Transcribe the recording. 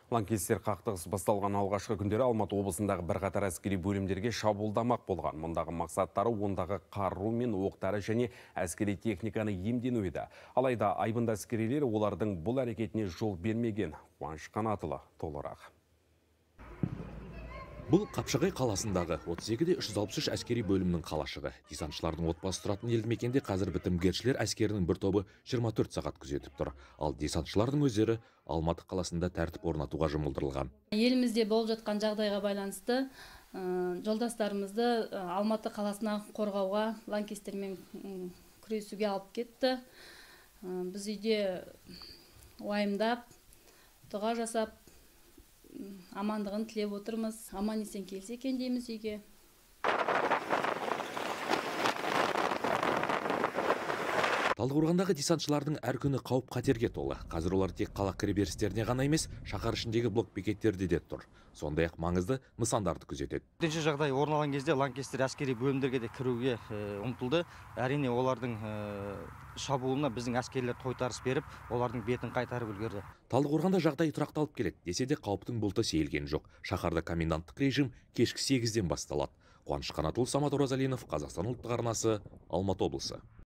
Лаңкестер қақтығыс басталған алғашқы күндері Алматы облысындағы бірқатар әскери бөлімдерге шабуылдамақ болған. Мұндағы мақсаттары ондағы қару мен оқтары және әскери техниканы иемдену еді. Алайда айбынды әскерилер олардың бұл әрекетіне жол бермеген. Қуаныш Қанатұлы толығырақ. Бұл Қапшағай қаласындағы 32-де 363 әскери бөлімнің қалашығы. Десантшылардың отбасы тұратын елді мекенде қазір бітімгершілер әскерінің бір тобы 24 сағат күзетіп тұр. Ал десантшылардың өздері Алматы қаласында тәртіп орнатуға жұмылдырылған. Елімізде болып жатқан жағдайға байланысты жолдастарымызды Алматы қаласына қорғауға, лаңкестермен күресуге алып кетті. Біз үйде уайымдап, дұға жасап, амандығын тілеп отырмыз. Аман есен келсе екен дейміз үйге. Талдықорғандағы десантшылардың әр күні қауіп қатерге толы. Қазір олар тек қала кіреберістеріне ғана емес, шаһар ішіндегі блок бекеттерде де тұр. Сондай-ақ маңызды нысандарды күзетеді. Төтенше жағдай орын алған кезде лаңкестер әскери бөлімдерге де кіруге ұмтылды. Әрине олардың шабуылына біздің әскерлер тойтарыс беріп, олардың бетін қайтарып үлгерді. Талдықорғанда жағдай тұрақталып келеді. Десе де қауіптің бұлты сейілген жоқ. Шаһарда коменданттық режим кешкі 8-ден басталады. Қуаныш Қанатұлы, Самат Оразалинов, Қазақстан ұлттық арнасы, Алматы облысы.